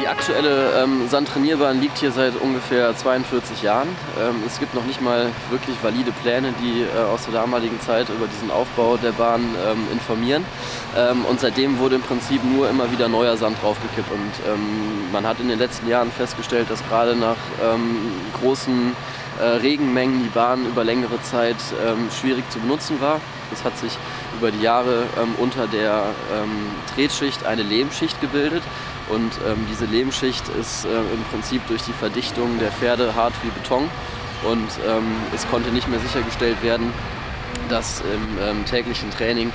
Die aktuelle Sandtrainierbahn liegt hier seit ungefähr 42 Jahren. Es gibt noch nicht mal wirklich valide Pläne, die aus der damaligen Zeit über diesen Aufbau der Bahn informieren. Und seitdem wurde im Prinzip nur immer wieder neuer Sand draufgekippt. Und man hat in den letzten Jahren festgestellt, dass gerade nach großen Regenmengen die Bahn über längere Zeit schwierig zu benutzen war. Es hat sich über die Jahre unter der Tretschicht eine Lehmschicht gebildet. Und diese Lehmschicht ist im Prinzip durch die Verdichtung der Pferde hart wie Beton. Und es konnte nicht mehr sichergestellt werden, dass im täglichen Training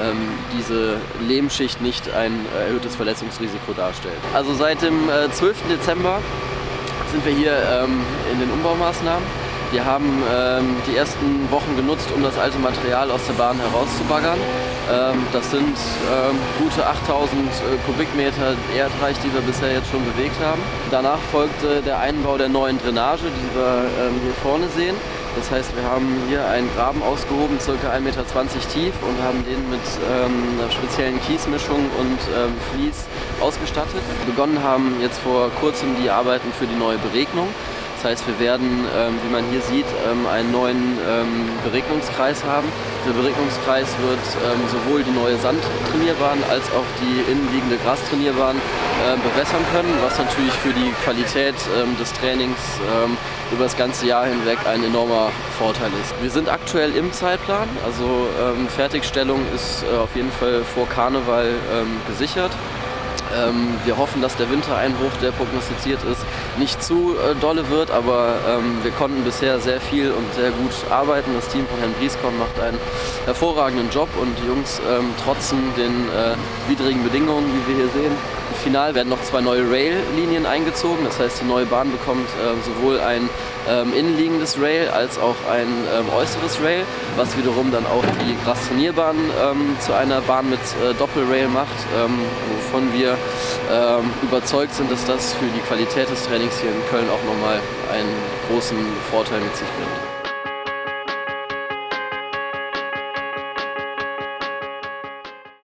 diese Lehmschicht nicht ein erhöhtes Verletzungsrisiko darstellt. Also seit dem 12. Dezember sind wir hier in den Umbaumaßnahmen. Wir haben die ersten Wochen genutzt, um das alte Material aus der Bahn herauszubaggern. Das sind gute 8000 Kubikmeter Erdreich, die wir bisher jetzt schon bewegt haben. Danach folgte der Einbau der neuen Drainage, die wir hier vorne sehen. Das heißt, wir haben hier einen Graben ausgehoben, ca. 1,20 Meter tief, und haben den mit einer speziellen Kiesmischung und Vlies ausgestattet. Begonnen haben jetzt vor kurzem die Arbeiten für die neue Beregnung. Das heißt, wir werden, wie man hier sieht, einen neuen Beregnungskreis haben. Der Beregnungskreis wird sowohl die neue Sandtrainierbahn als auch die innenliegende Grastrainierbahn bewässern können, was natürlich für die Qualität des Trainings über das ganze Jahr hinweg ein enormer Vorteil ist. Wir sind aktuell im Zeitplan, also Fertigstellung ist auf jeden Fall vor Karneval gesichert. Wir hoffen, dass der Wintereinbruch, der prognostiziert ist, nicht zu dolle wird, aber wir konnten bisher sehr viel und sehr gut arbeiten. Das Team von Herrn Brieskon macht einen hervorragenden Job und die Jungs trotzen den widrigen Bedingungen, wie wir hier sehen. Final werden noch 2 neue Rail-Linien eingezogen, das heißt, die neue Bahn bekommt sowohl ein innenliegendes Rail als auch ein äußeres Rail, was wiederum dann auch die Grastrainierbahn zu einer Bahn mit Doppelrail macht, wovon wir überzeugt sind, dass das für die Qualität des Trainings hier in Köln auch nochmal einen großen Vorteil mit sich bringt.